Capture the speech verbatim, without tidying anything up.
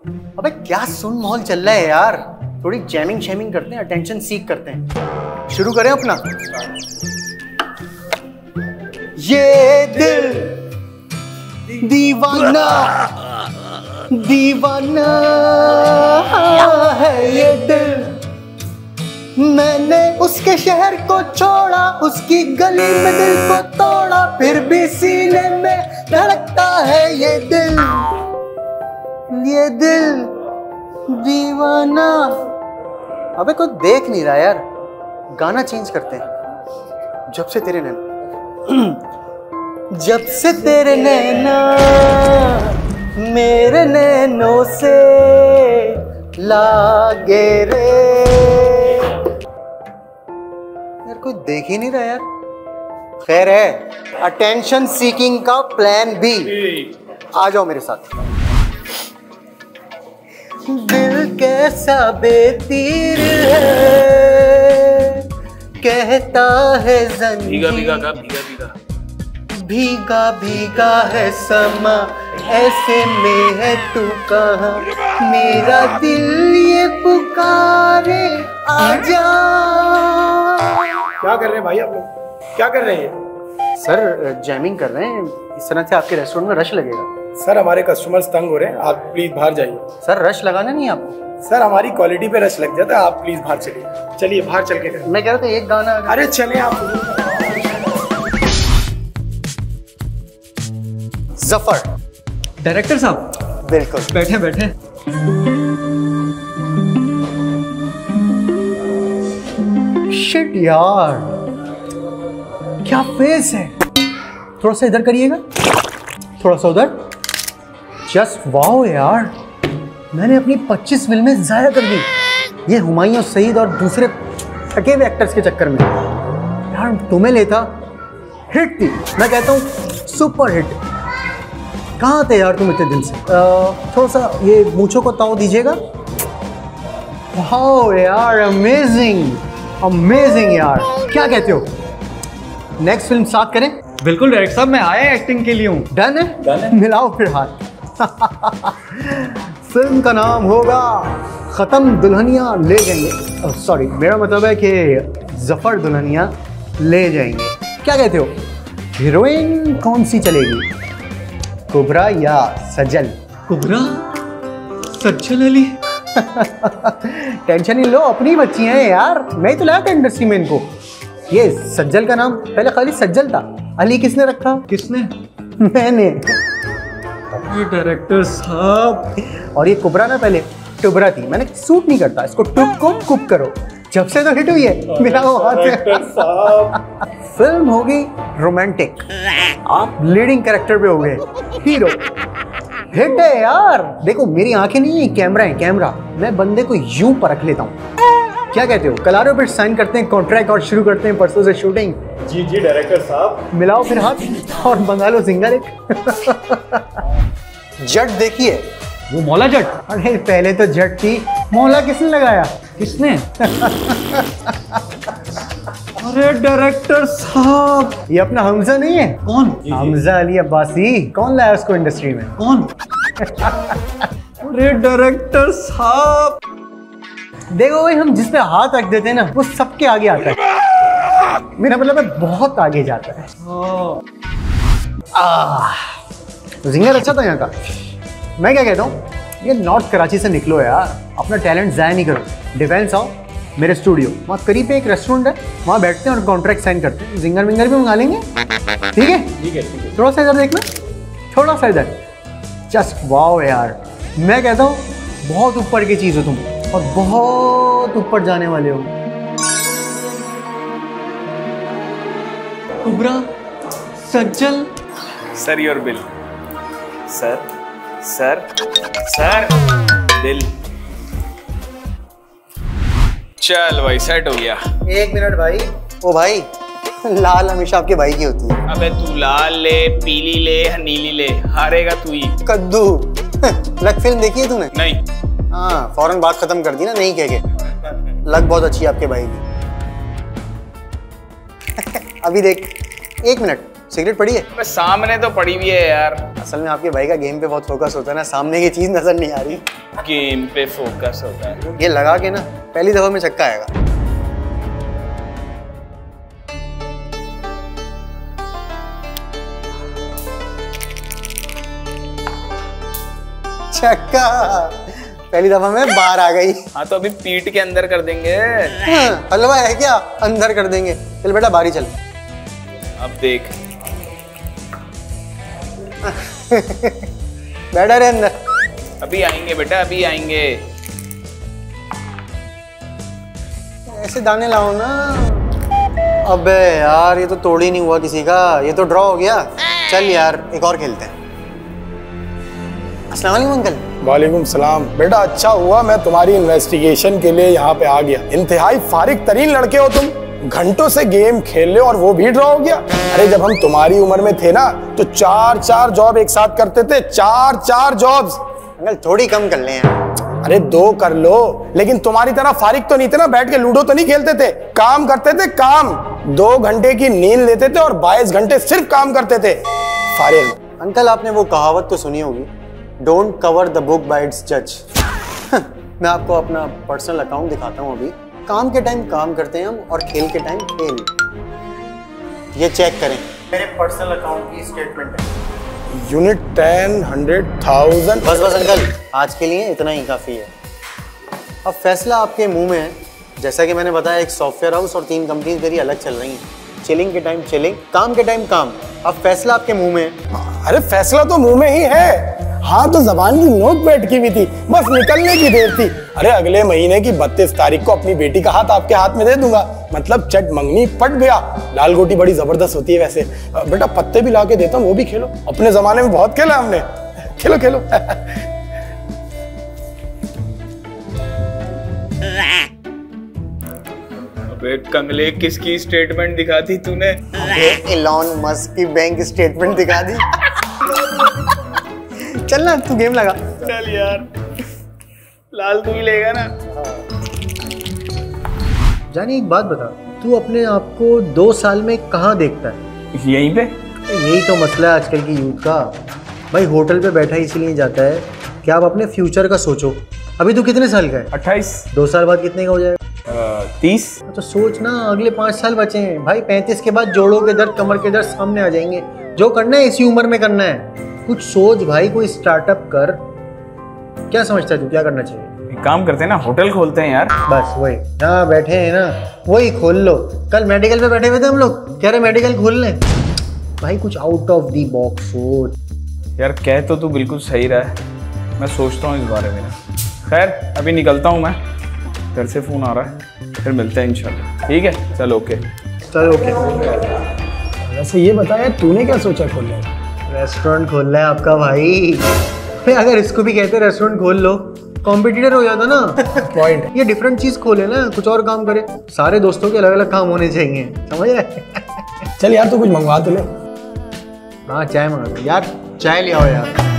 अबे क्या सुन माहौल चल रहा है यार, थोड़ी जैमिंग शैमिंग करते हैं, अटेंशन सीख करते हैं। शुरू करें अपना। ये दिल दीवाना दीवाना है, ये दिल मैंने उसके शहर को छोड़ा, उसकी गली में दिल को तोड़ा, फिर भी सीने में धड़कता है ये दिल, ये दिल दीवाना। अबे कोई देख नहीं रहा यार, गाना चेंज करते हैं। जब से तेरे नैना जब से तेरे नैना मेरे नैनों से लागे रे। यार कोई देख ही नहीं रहा यार। खैर है, अटेंशन सीकिंग का प्लान बी। आ जाओ मेरे साथ। दिल कैसा बेतीर है, कहता है ज़मीन भीगा भीगा का भीगा भीगा भीगा भीगा है समा, ऐसे में है तू कहाँ, मेरा दिल ये पुकारे आजा। क्या कर रहे हैं भाई आप लोग, क्या कर रहे हैं? सर जैमिंग कर रहे हैं, इस तरह से आपके रेस्टोरेंट में रश लगेगा। सर हमारे कस्टमर्स तंग हो रहे हैं, आप प्लीज बाहर जाइए। सर रश लगाना नहीं आपको? सर हमारी क्वालिटी पे रश लग जाता है, आप प्लीज बाहर चलिए। चलिए बाहर चल के करें। मैं कह रहा था एक गाना। अरे चले आप। जफर डायरेक्टर साहब बिल्कुल बैठे बैठे। शिट यार क्या फेस है। थोड़ा सा इधर करिएगा, थोड़ा सा उधर। जस्ट वाओ यार, मैंने अपनी पच्चीस फिल्में जाया कर दी ये हुमायूं सईद और दूसरे थके हुए एक्टर्स के चक्कर में। यार तुम्हें लेता हिट थी, मैं कहता हूँ सुपर हिट। कहाँ थे यार तुम इतने दिन से? थोड़ा सा ये मूंछों को ताव दीजिएगा। वाओ यार अमेजिंग अमेजिंग यार, क्या कहते हो? नेक्स्ट फिल्म स्टार्ट करें? बिल्कुल डायरेक्टर साहब, मैं आया एक्टिंग के लिए हूँ। डन है? डन है। मिलाओ फिर हाथ। फिल्म का नाम होगा खत्म दुल्हनिया ले जाएंगे। सॉरी मेरा मतलब है कि जफर दुल्हनिया ले जाएंगे। क्या कहते हो? हीरोइन कौन सी चलेगी, कुबरा या सज्जल? कुबरा सज्जल अली। टेंशन नहीं लो, अपनी बच्ची हैं यार, मैं ही तो लाया था इंडस्ट्री में इनको। ये सज्जल का नाम पहले खाली सज्जल था, अली किसने रखा? किसने? मैंने। ये डायरेक्टर साहब। और ये कुबरा ना पहले टुबरा थी, मैंने सूट नहीं करता इसको, टुब को कुप करो। जब से तो हिट हुई है मेरा वो हाथ से। फिल्म होगी रोमांटिक, आप लीडिंग कैरेक्टर पे हो गए हीरो। हिट है यार। देखो मेरी आंखें नहीं है, कैमरा है कैमरा। मैं बंदे को यूं परख लेता हूँ। क्या कहते हो? कलारों पे साइन करते हैं कॉन्ट्रैक्ट और शुरू करते हैं परसों से शूटिंग। जी जी डायरेक्टर साहब। मिलाओ फिर हाथ और मंगा लो सिंगल एक। जट देखिए? वो मौला जट। अरे पहले तो जट थी, मौला किसने लगाया? किसने? अरे डायरेक्टर साहब, ये अपना हमजा नहीं है? कौन? हमजा अली अब्बासी। कौन लाया उसको इंडस्ट्री में? कौन? अरे डायरेक्टर साहब, देखो भाई, हम जिस पे हाथ रख देते हैं ना वो सबके आगे आता है। मेरा मतलब है बहुत आगे जाता है। आह, जिंगर अच्छा था यहाँ का। मैं क्या कहता हूँ, ये नॉर्थ कराची से निकलो यार, अपना टैलेंट ज़ाया नहीं करो। डिफेंस आओ मेरे स्टूडियो, वहाँ करीब पे एक रेस्टोरेंट है, वहाँ बैठते हैं और कॉन्ट्रैक्ट साइन करते हैं। जिंगर विंगर भी मंगा लेंगे। ठीक है ठीक है ठीक है। थोड़ा सा इधर देखना, थोड़ा सा इधर। जस्ट वाओ यार, मैं कहता हूँ बहुत ऊपर की चीज़ हो तुम, और बहुत ऊपर जाने वाले हो। Kubra Sajal. Sir your bill. Sir sir sir bill. चल भाई सेट हो गया। एक मिनट भाई। ओ भाई, लाल हमेशा आपके भाई की होती है। अबे तू लाल ले, पीली ले या नीली ले, हारेगा तू ही। कद्दू। लग फिल्म देखी है तूने? नहीं। हाँ फौरन बात खत्म कर दी ना, नहीं कह के। लग बहुत अच्छी है आपके भाई की। अभी देख, एक मिनट सिगरेट पड़ी है? अबे सामने तो पड़ी हुई है यार। असल में आपके भाई का गेम पे बहुत फोकस होता है ना, सामने की चीज नजर नहीं आ रही। गेम पे फोकस होता है। ये लगा के ना पहली दफा में छक्का आएगा। छक्का, पहली दफा में बाहर आ गई। हाँ तो अभी पीठ के अंदर कर देंगे। हाँ, हलवा है क्या, अंदर कर देंगे। चल बेटा बाहर ही चल। अब देख बैठा रहे अंदर। अभी आएंगे बेटा, अभी आएंगे। ऐसे दाने लाओ ना। अबे यार ये तो तोड़ ही नहीं हुआ किसी का, ये तो ड्रॉ हो गया। चल यार एक और खेलते हैं। अस्सलाम वालेकुम अंकल। वालेकुम सलाम। बेटा अच्छा हुआ मैं तुम्हारी इन्वेस्टिगेशन के लिए यहाँ पे आ गया। इंतहाई फारिग तरीन लड़के हो तुम, घंटों से गेम खेल रहे हो और वो भी ड्रॉ हो गया। अरे जब हम तुम्हारी उम्र में थे ना तो चार चार जॉब एक साथ करते थे, चार चार जॉब्स। अंकल थोड़ी कम कर लें यार। अरे दो कर लो, लेकिन तुम्हारी तरह फारिग तो नहीं थे ना, बैठ के लूडो तो नहीं खेलते थे, काम करते थे काम। दो घंटे की नींद लेते थे और बाईस घंटे सिर्फ काम करते थे। फारिग अंकल आपने वो कहावत तो सुनी होगी, don't cover the book by its जज। मैं आपको अपना पर्सनल अकाउंट दिखाता हूँ। अभी काम के टाइम काम करते हैं हम और खेल के टाइम खेल। ये चेक करें, मेरे पर्सनल अकाउंट की स्टेटमेंट है। Unit ten hundred thousand. बस बस अंकल आज के लिए इतना ही काफ़ी है। अब फैसला आपके मुंह में है। जैसा कि मैंने बताया एक सॉफ्टवेयर हाउस और तीन कंपनीज मेरी अलग चल रही हैं। चिलिंग के टाइम चिलिंग, काम के टाइम काम। अब फैसला आपके मुंह में है। अरे फैसला तो मुंह में ही है। हाँ तो जबान की नोक पे अटकी हुई थी, बस निकलने की देर थी। अरे अगले महीने की बत्तीस तारीख को अपनी बेटी का हाथ आपके हाथ में दे दूंगा। मतलब चट मंगनी पट गया। लाल गोटी बड़ी जबरदस्त होती है वैसे। बेटा पत्ते भी ला के देता हूँ, वो भी खेलो। अपने जमाने में बहुत खेला हमने। खेलो खेलो। अबे कंगले किसकी स्टेटमेंट दिखा दी तूने? एलॉन मस्क की बैंक स्टेटमेंट दिखा दी। चल ना तू गेम लगा। चल यार, लाल तू ही लेगा ना। जानी एक बात बता, तू अपने आप को दो साल में कहाँ देखता है? यहीं पे। यही तो मसला है आजकल की यूथ का। भाई होटल पे बैठा इसलिए जाता है कि आप अपने फ्यूचर का सोचो। अभी तू कितने साल का है? अट्ठाईस। दो साल बाद कितने का हो जाएगा? तीस। तो सोच ना, अगले पाँच साल बचे हैं भाई। पैंतीस के बाद जोड़ों के दर्द, कमर के दर्द सामने आ जाएंगे। जो करना है इसी उम्र में करना है। कुछ सोच भाई, कोई स्टार्टअप कर। क्या समझता है तू, क्या करना चाहिए? एक काम करते हैं ना, होटल खोलते हैं यार। बस वही जहाँ बैठे हैं ना वही खोल लो। कल मेडिकल पे बैठे हुए थे हम लोग, कह रहे मेडिकल खोल लें। भाई कुछ आउट ऑफ दी बॉक्स सोच। यार कह तो तू बिल्कुल सही रहा है, मैं सोचता हूँ इस बारे में। खैर अभी निकलता हूँ मैं, घर से फ़ोन आ रहा है, फिर मिलते हैं इंशाल्लाह। ठीक है चल ओके। चल ओके। वैसे ये बता यार तूने क्या सोचा खोलने का? रेस्टोरेंट खोलना है आपका भाई। भाई अगर इसको भी कहते रेस्टोरेंट खोल लो, कॉम्पिटिटर हो जाता ना। पॉइंट। ये डिफरेंट चीज खोले ना, कुछ और काम करे। सारे दोस्तों के अलग अलग काम होने चाहिए, समझ रहे? चल यार तू कुछ मंगवा तो ले। हाँ चाय मंगा यार, चाय ले आओ यार।